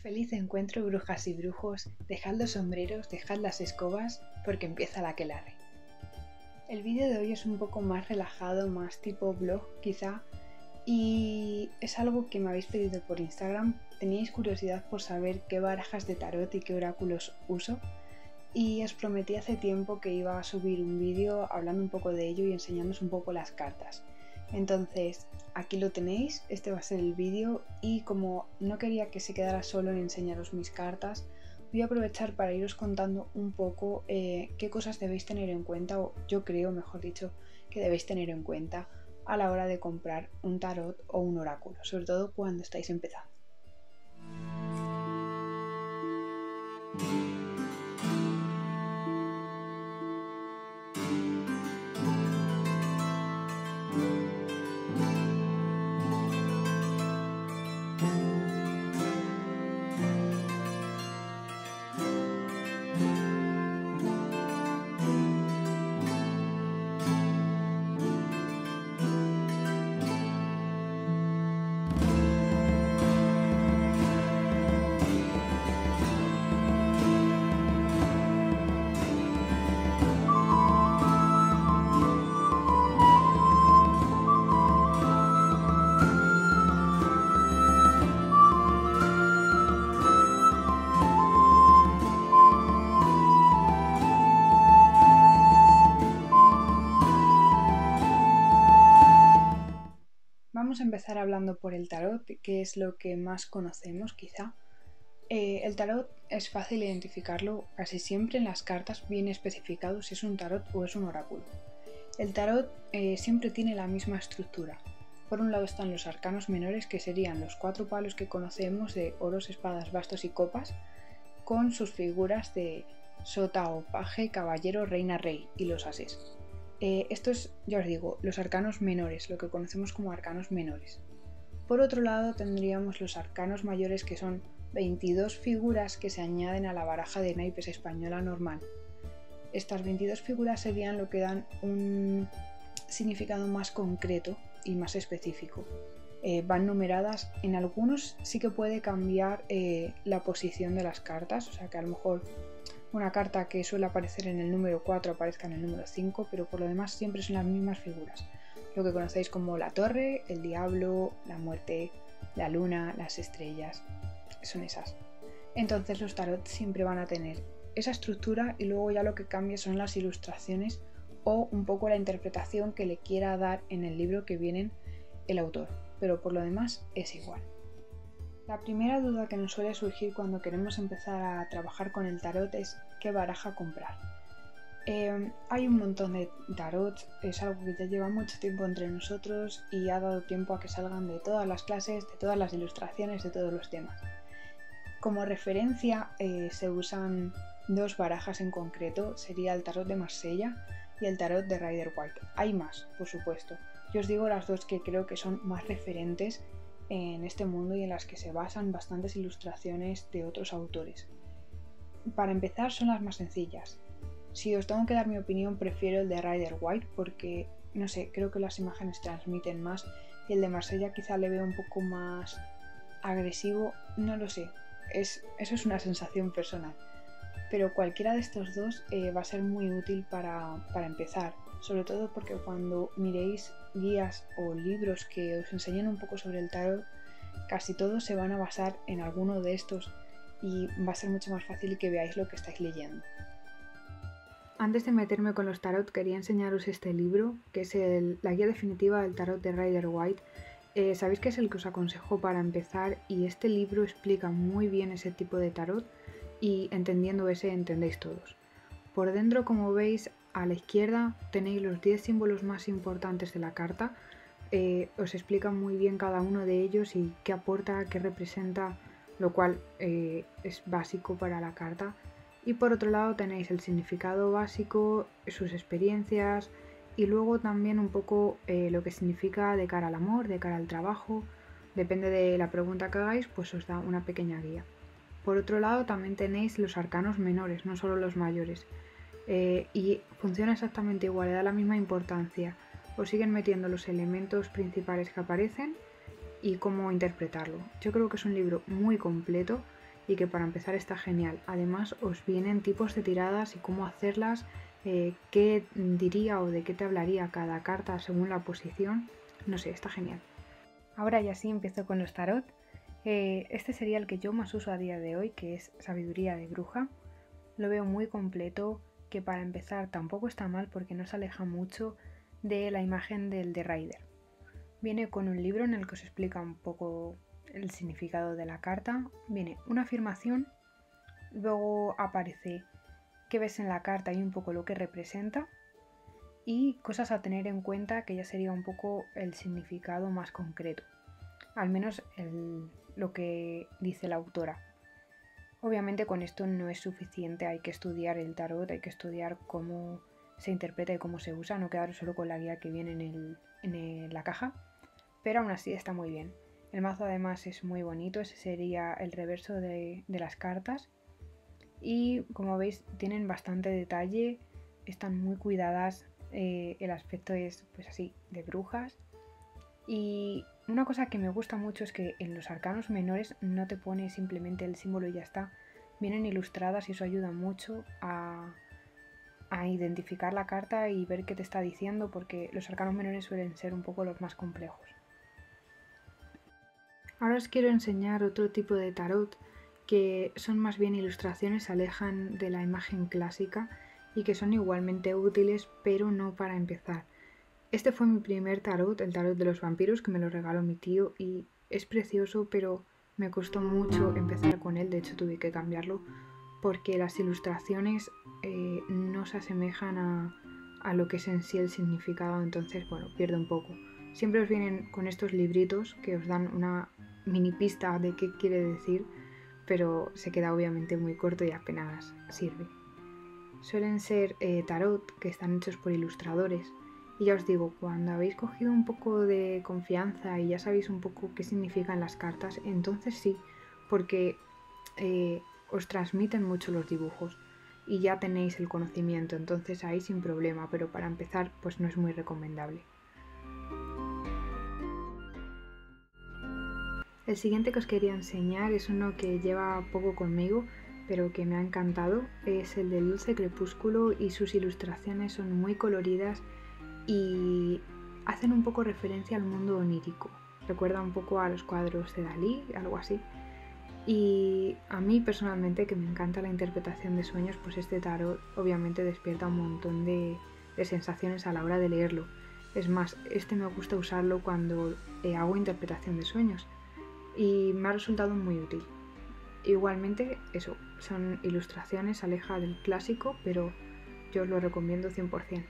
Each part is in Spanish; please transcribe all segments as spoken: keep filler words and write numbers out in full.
Feliz encuentro, brujas y brujos, dejad los sombreros, dejad las escobas, porque empieza la aquelarre. El vídeo de hoy es un poco más relajado, más tipo blog quizá, y es algo que me habéis pedido por Instagram. Teníais curiosidad por saber qué barajas de tarot y qué oráculos uso, y os prometí hace tiempo que iba a subir un vídeo hablando un poco de ello y enseñándoos un poco las cartas. Entonces, aquí lo tenéis, este va a ser el vídeo, y como no quería que se quedara solo en enseñaros mis cartas, voy a aprovechar para iros contando un poco eh, qué cosas debéis tener en cuenta, o yo creo, mejor dicho, que debéis tener en cuenta a la hora de comprar un tarot o un oráculo, sobre todo cuando estáis empezando. Vamos a empezar hablando por el tarot, que es lo que más conocemos quizá. Eh, el tarot es fácil identificarlo, casi siempre en las cartas viene especificado si es un tarot o es un oráculo. El tarot eh, siempre tiene la misma estructura. Por un lado están los arcanos menores, que serían los cuatro palos que conocemos de oros, espadas, bastos y copas, con sus figuras de sota o paje, caballero, reina, rey y los ases. Eh, esto es, ya os digo, los arcanos menores, lo que conocemos como arcanos menores. Por otro lado tendríamos los arcanos mayores, que son veintidós figuras que se añaden a la baraja de naipes española normal. Estas veintidós figuras serían lo que dan un significado más concreto y más específico. Eh, van numeradas, en algunos sí que puede cambiar eh, la posición de las cartas, o sea que a lo mejor una carta que suele aparecer en el número cuatro aparezca en el número cinco, pero por lo demás siempre son las mismas figuras. Lo que conocéis como la torre, el diablo, la muerte, la luna, las estrellas, son esas. Entonces los tarot siempre van a tener esa estructura, y luego ya lo que cambia son las ilustraciones o un poco la interpretación que le quiera dar en el libro que viene el autor, pero por lo demás es igual. La primera duda que nos suele surgir cuando queremos empezar a trabajar con el tarot es qué baraja comprar. Eh, hay un montón de tarots, es algo que ya lleva mucho tiempo entre nosotros y ha dado tiempo a que salgan de todas las clases, de todas las ilustraciones, de todos los temas. Como referencia eh, se usan dos barajas en concreto, sería el tarot de Marsella y el tarot de Rider-Waite. Hay más, por supuesto. Yo os digo las dos que creo que son más referentes en este mundo y en las que se basan bastantes ilustraciones de otros autores. Para empezar, son las más sencillas. Si os tengo que dar mi opinión, prefiero el de Rider-Waite porque, no sé, creo que las imágenes transmiten más, y el de Marsella quizá le veo un poco más agresivo, no lo sé, es, eso es una sensación personal. Pero cualquiera de estos dos eh, va a ser muy útil para, para empezar, sobre todo porque cuando miréis guías o libros que os enseñan un poco sobre el tarot, casi todos se van a basar en alguno de estos y va a ser mucho más fácil que veáis lo que estáis leyendo. Antes de meterme con los tarot, quería enseñaros este libro, que es el, la guía definitiva del tarot de Rider-Waite. Eh, sabéis que es el que os aconsejo para empezar, y este libro explica muy bien ese tipo de tarot, y entendiendo ese entendéis todos. Por dentro, como veis, a la izquierda tenéis los diez símbolos más importantes de la carta. Eh, os explica muy bien cada uno de ellos y qué aporta, qué representa, lo cual eh, es básico para la carta. Y por otro lado tenéis el significado básico, sus experiencias, y luego también un poco eh, lo que significa de cara al amor, de cara al trabajo. Depende de la pregunta que hagáis, pues os da una pequeña guía. Por otro lado también tenéis los arcanos menores, no solo los mayores. Eh, y funciona exactamente igual, le da la misma importancia. Os siguen metiendo los elementos principales que aparecen y cómo interpretarlo. Yo creo que es un libro muy completo y que para empezar está genial. Además os vienen tipos de tiradas y cómo hacerlas, eh, qué diría o de qué te hablaría cada carta según la posición. No sé, está genial. Ahora ya sí empiezo con los tarot. Eh, este sería el que yo más uso a día de hoy, que es Sabiduría de Bruja. Lo veo muy completo, que para empezar tampoco está mal porque no se aleja mucho de la imagen del The Rider. Viene con un libro en el que os explica un poco el significado de la carta. Viene una afirmación, luego aparece qué ves en la carta y un poco lo que representa, y cosas a tener en cuenta, que ya sería un poco el significado más concreto, al menos el, lo que dice la autora. Obviamente con esto no es suficiente, hay que estudiar el tarot, hay que estudiar cómo se interpreta y cómo se usa, no quedar solo con la guía que viene en, el, en el, la caja, pero aún así está muy bien. El mazo además es muy bonito, ese sería el reverso de, de las cartas, y como veis tienen bastante detalle, están muy cuidadas, eh, el aspecto es pues así, de brujas. Y una cosa que me gusta mucho es que en los arcanos menores no te pone simplemente el símbolo y ya está, vienen ilustradas y eso ayuda mucho a, a identificar la carta y ver qué te está diciendo, porque los arcanos menores suelen ser un poco los más complejos. Ahora os quiero enseñar otro tipo de tarot que son más bien ilustraciones, se alejan de la imagen clásica y que son igualmente útiles, pero no para empezar. Este fue mi primer tarot, el tarot de los vampiros, que me lo regaló mi tío y es precioso, pero me costó mucho empezar con él, de hecho tuve que cambiarlo porque las ilustraciones eh, no se asemejan a, a lo que es en sí el significado, entonces bueno, pierde un poco. Siempre os vienen con estos libritos que os dan una mini pista de qué quiere decir, pero se queda obviamente muy corto y apenas sirve. Suelen ser eh, tarot que están hechos por ilustradores. Y ya os digo, cuando habéis cogido un poco de confianza y ya sabéis un poco qué significan las cartas, entonces sí, porque eh, os transmiten mucho los dibujos y ya tenéis el conocimiento, entonces ahí sin problema, pero para empezar pues no es muy recomendable. El siguiente que os quería enseñar es uno que lleva poco conmigo, pero que me ha encantado, es el del Dulce Crepúsculo y sus ilustraciones son muy coloridas y hacen un poco referencia al mundo onírico. Recuerda un poco a los cuadros de Dalí, algo así. Y a mí personalmente, que me encanta la interpretación de sueños, pues este tarot obviamente despierta un montón de, de sensaciones a la hora de leerlo. Es más, este me gusta usarlo cuando eh, hago interpretación de sueños y me ha resultado muy útil. Igualmente, eso, son ilustraciones, aleja del clásico, pero yo os lo recomiendo cien por cien.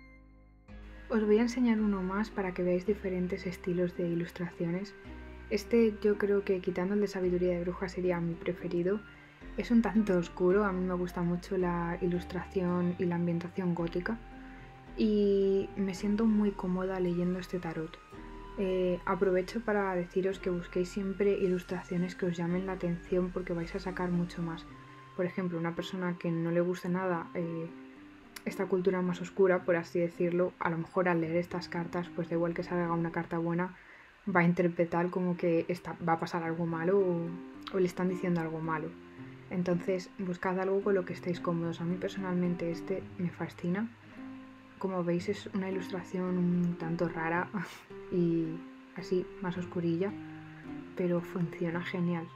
Os voy a enseñar uno más para que veáis diferentes estilos de ilustraciones. Este yo creo que, quitando el de Sabiduría de Bruja, sería mi preferido. Es un tanto oscuro, a mí me gusta mucho la ilustración y la ambientación gótica y me siento muy cómoda leyendo este tarot. Eh, aprovecho para deciros que busquéis siempre ilustraciones que os llamen la atención porque vais a sacar mucho más. Por ejemplo, una persona que no le guste nada eh, esta cultura más oscura, por así decirlo, a lo mejor al leer estas cartas, pues da igual que salga una carta buena, va a interpretar como que está, va a pasar algo malo o, o le están diciendo algo malo. Entonces buscad algo con lo que estéis cómodos. A mí personalmente este me fascina. Como veis es una ilustración un tanto rara y así más oscurilla, pero funciona genial.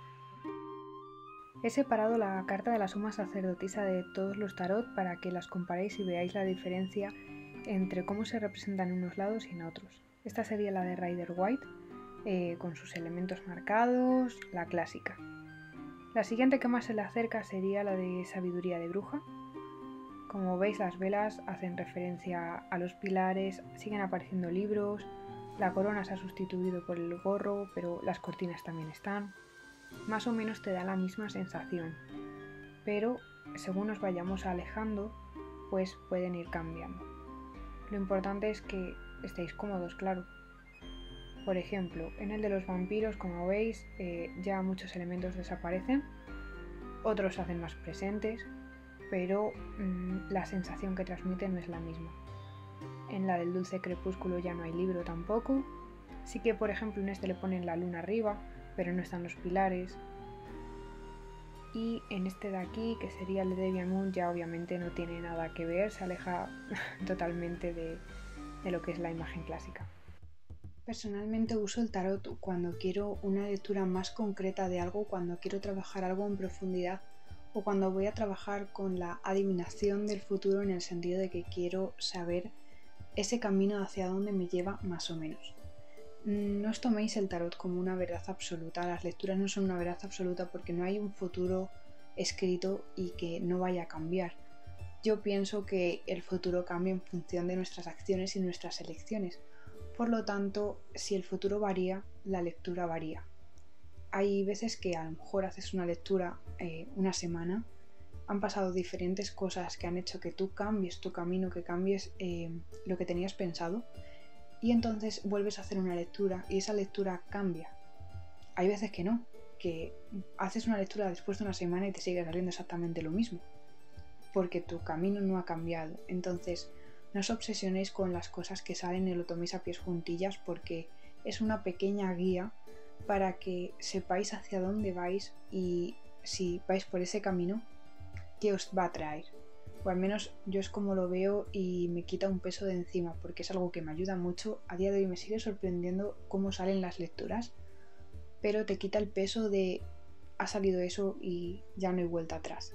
He separado la carta de la suma sacerdotisa de todos los tarot para que las comparéis y veáis la diferencia entre cómo se representan en unos lados y en otros. Esta sería la de Rider White, eh, con sus elementos marcados, la clásica. La siguiente que más se le acerca sería la de Sabiduría de Bruja. Como veis, las velas hacen referencia a los pilares, siguen apareciendo libros, la corona se ha sustituido por el gorro, pero las cortinas también están. Más o menos te da la misma sensación, pero según nos vayamos alejando, pues pueden ir cambiando. Lo importante es que estéis cómodos, claro. Por ejemplo, en el de los vampiros, como veis, eh, ya muchos elementos desaparecen, otros se hacen más presentes, pero mmm, la sensación que transmiten no es la misma. En la del Dulce Crepúsculo ya no hay libro tampoco. Sí que, por ejemplo, en este le ponen la luna arriba, pero no están los pilares. y en este de aquí, que sería el de Debian Moon, ya obviamente no tiene nada que ver, se aleja totalmente de, de lo que es la imagen clásica. Personalmente uso el tarot cuando quiero una lectura más concreta de algo, cuando quiero trabajar algo en profundidad o cuando voy a trabajar con la adivinación del futuro, en el sentido de que quiero saber ese camino hacia dónde me lleva más o menos. No os toméis el tarot como una verdad absoluta, las lecturas no son una verdad absoluta porque no hay un futuro escrito y que no vaya a cambiar. Yo pienso que el futuro cambia en función de nuestras acciones y nuestras elecciones. Por lo tanto, si el futuro varía, la lectura varía. Hay veces que a lo mejor haces una lectura eh, una semana, han pasado diferentes cosas que han hecho que tú cambies tu camino, que cambies eh, lo que tenías pensado, y entonces vuelves a hacer una lectura y esa lectura cambia. Hay veces que no, que haces una lectura después de una semana y te sigue saliendo exactamente lo mismo, porque tu camino no ha cambiado. Entonces, no os obsesionéis con las cosas que salen y lo toméis a pies juntillas, porque es una pequeña guía para que sepáis hacia dónde vais y si vais por ese camino, qué os va a traer. O al menos yo es como lo veo y me quita un peso de encima, porque es algo que me ayuda mucho. A día de hoy me sigue sorprendiendo cómo salen las lecturas, pero te quita el peso de ha salido eso y ya no hay vuelta atrás.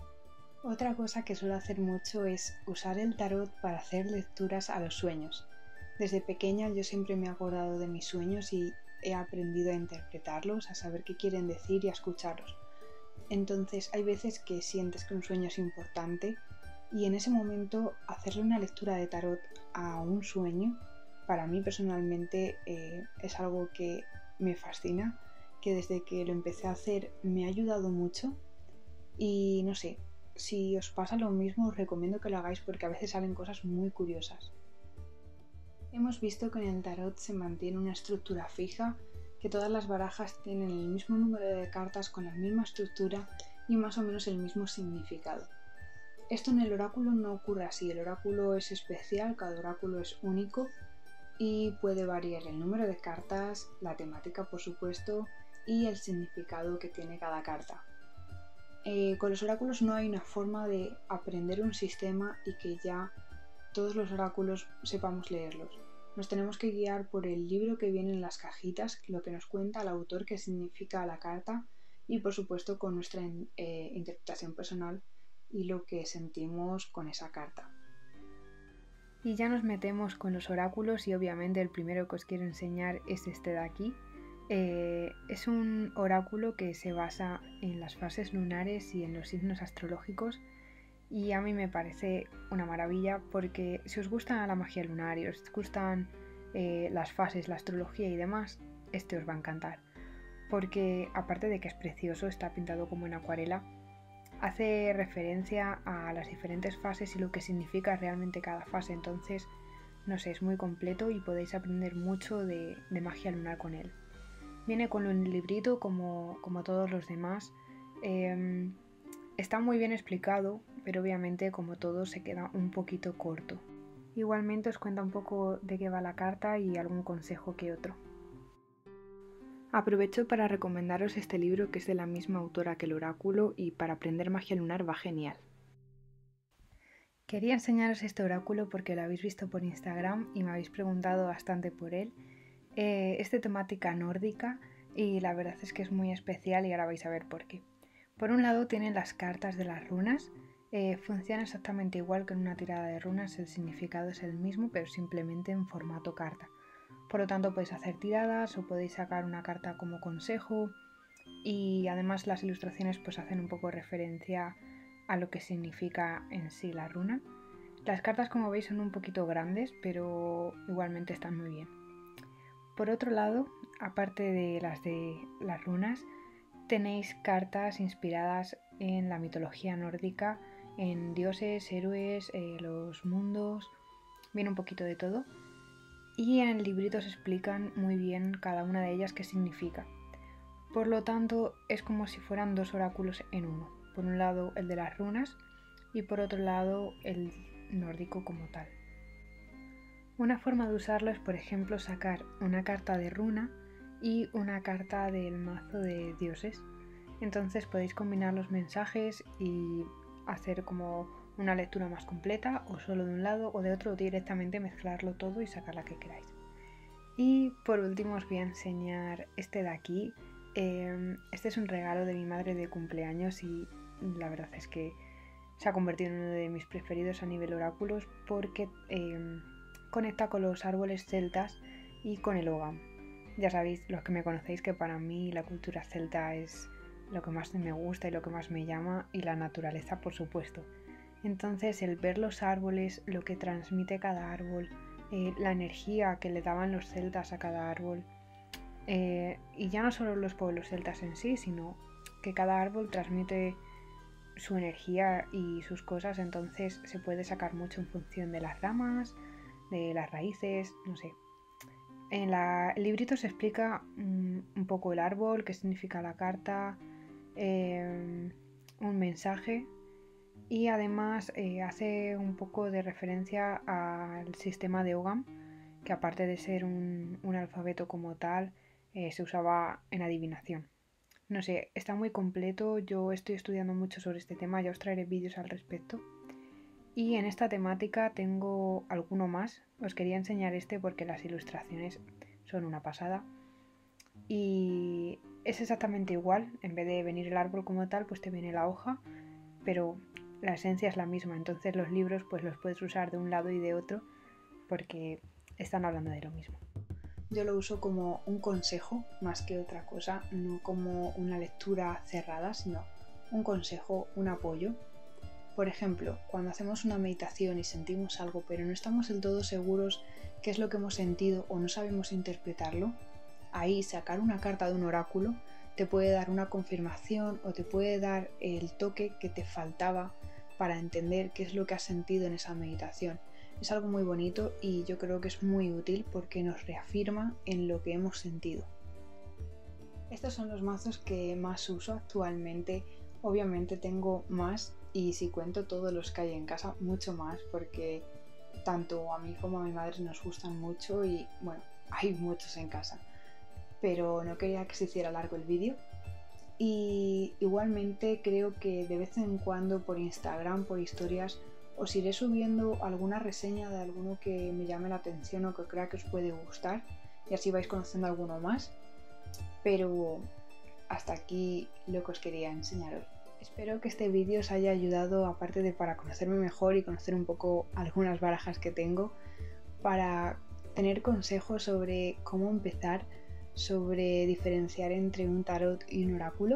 Otra cosa que suelo hacer mucho es usar el tarot para hacer lecturas a los sueños. Desde pequeña yo siempre me he acordado de mis sueños y he aprendido a interpretarlos, a saber qué quieren decir y a escucharlos. Entonces hay veces que sientes que un sueño es importante y en ese momento hacerle una lectura de tarot a un sueño, para mí personalmente eh, es algo que me fascina, que desde que lo empecé a hacer me ha ayudado mucho y no sé, si os pasa lo mismo os recomiendo que lo hagáis porque a veces salen cosas muy curiosas. Hemos visto que en el tarot se mantiene una estructura fija, que todas las barajas tienen el mismo número de cartas con la misma estructura y más o menos el mismo significado. Esto en el oráculo no ocurre así, el oráculo es especial, cada oráculo es único y puede variar el número de cartas, la temática por supuesto y el significado que tiene cada carta. Eh, con los oráculos no hay una forma de aprender un sistema y que ya todos los oráculos sepamos leerlos. Nos tenemos que guiar por el libro que viene en las cajitas, lo que nos cuenta el autor, qué significa la carta y por supuesto con nuestra eh, interpretación personal y lo que sentimos con esa carta. Y ya nos metemos con los oráculos y obviamente el primero que os quiero enseñar es este de aquí. Eh, es un oráculo que se basa en las fases lunares y en los signos astrológicos y a mí me parece una maravilla porque si os gusta la magia lunar y os gustan eh, las fases, la astrología y demás, este os va a encantar porque aparte de que es precioso, está pintado como en acuarela, hace referencia a las diferentes fases y lo que significa realmente cada fase, entonces no sé, es muy completo y podéis aprender mucho de, de magia lunar con él. Viene con un librito como, como todos los demás. Eh, está muy bien explicado, pero obviamente como todo se queda un poquito corto. Igualmente os cuenta un poco de qué va la carta y algún consejo que otro. Aprovecho para recomendaros este libro que es de la misma autora que el oráculo y para aprender magia lunar va genial. Quería enseñaros este oráculo porque lo habéis visto por Instagram y me habéis preguntado bastante por él. Eh, es de temática nórdica y la verdad es que es muy especial y ahora vais a ver por qué. Por un lado tienen las cartas de las runas, eh, funciona exactamente igual que en una tirada de runas, el significado es el mismo pero simplemente en formato carta. Por lo tanto podéis hacer tiradas o podéis sacar una carta como consejo y además las ilustraciones pues hacen un poco referencia a lo que significa en sí la runa. Las cartas como veis son un poquito grandes pero igualmente están muy bien. Por otro lado, aparte de las de las runas, tenéis cartas inspiradas en la mitología nórdica, en dioses, héroes, eh, los mundos, viene un poquito de todo. Y en el librito os explican muy bien cada una de ellas qué significa. Por lo tanto, es como si fueran dos oráculos en uno. Por un lado el de las runas y por otro lado el nórdico como tal. Una forma de usarlo es, por ejemplo, sacar una carta de runa y una carta del mazo de dioses. Entonces podéis combinar los mensajes y hacer como una lectura más completa, o solo de un lado o de otro, o directamente mezclarlo todo y sacar la que queráis. Y por último os voy a enseñar este de aquí. Eh, este es un regalo de mi madre de cumpleaños y la verdad es que se ha convertido en uno de mis preferidos a nivel oráculos porque eh, conecta con los árboles celtas y con el Ogham. Ya sabéis, los que me conocéis, que para mí la cultura celta es lo que más me gusta y lo que más me llama, y la naturaleza, por supuesto. Entonces el ver los árboles, lo que transmite cada árbol, eh, la energía que le daban los celtas a cada árbol, eh, y ya no solo los pueblos celtas en sí, sino que cada árbol transmite su energía y sus cosas, entonces se puede sacar mucho en función de las ramas, de las raíces, no sé. En la, el librito se explica um, un poco el árbol, qué significa la carta, eh, un mensaje, y además eh, hace un poco de referencia al sistema de Ogham, que aparte de ser un, un alfabeto como tal, eh, se usaba en adivinación. No sé, está muy completo, yo estoy estudiando mucho sobre este tema, ya os traeré vídeos al respecto. Y en esta temática tengo alguno más, os quería enseñar este porque las ilustraciones son una pasada. Y es exactamente igual, en vez de venir el árbol como tal, pues te viene la hoja, pero la esencia es la misma, entonces los libros pues los puedes usar de un lado y de otro porque están hablando de lo mismo. Yo lo uso como un consejo más que otra cosa, no como una lectura cerrada, sino un consejo, un apoyo. Por ejemplo, cuando hacemos una meditación y sentimos algo, pero no estamos del todo seguros qué es lo que hemos sentido o no sabemos interpretarlo, ahí sacar una carta de un oráculo te puede dar una confirmación o te puede dar el toque que te faltaba para entender qué es lo que has sentido en esa meditación. Es algo muy bonito y yo creo que es muy útil porque nos reafirma en lo que hemos sentido. Estos son los mazos que más uso actualmente. Obviamente tengo más, y si cuento todos los que hay en casa, mucho más, porque tanto a mí como a mi madre nos gustan mucho y bueno, hay muchos en casa. Pero no quería que se hiciera largo el vídeo. Y igualmente creo que de vez en cuando por Instagram, por historias, os iré subiendo alguna reseña de alguno que me llame la atención o que crea que os puede gustar, y así vais conociendo alguno más. Pero hasta aquí lo que os quería enseñar hoy. Espero que este vídeo os haya ayudado, aparte de para conocerme mejor y conocer un poco algunas barajas que tengo, para tener consejos sobre cómo empezar, sobre diferenciar entre un tarot y un oráculo.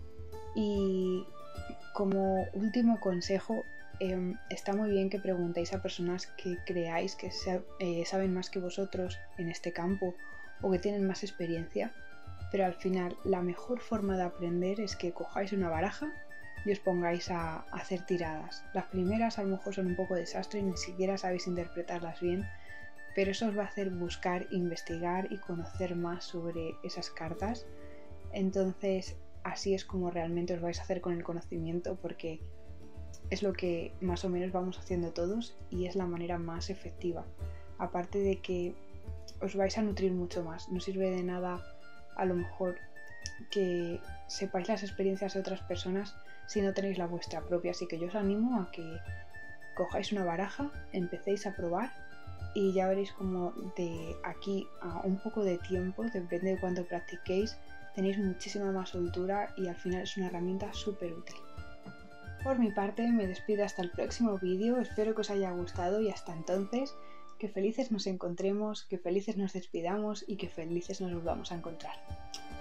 Y como último consejo, eh, está muy bien que preguntéis a personas que creáis que eh, saben más que vosotros en este campo o que tienen más experiencia, pero al final la mejor forma de aprender es que cojáis una baraja y os pongáis a hacer tiradas. Las primeras a lo mejor son un poco desastre y ni siquiera sabéis interpretarlas bien, pero eso os va a hacer buscar, investigar y conocer más sobre esas cartas. Entonces así es como realmente os vais a hacer con el conocimiento, porque es lo que más o menos vamos haciendo todos y es la manera más efectiva. Aparte de que os vais a nutrir mucho más, no sirve de nada a lo mejor que sepáis las experiencias de otras personas si no tenéis la vuestra propia, así que yo os animo a que cojáis una baraja, empecéis a probar y ya veréis como de aquí a un poco de tiempo, depende de cuánto practiquéis, tenéis muchísima más soltura y al final es una herramienta súper útil. Por mi parte me despido hasta el próximo vídeo, espero que os haya gustado y hasta entonces, que felices nos encontremos, que felices nos despidamos y que felices nos volvamos a encontrar.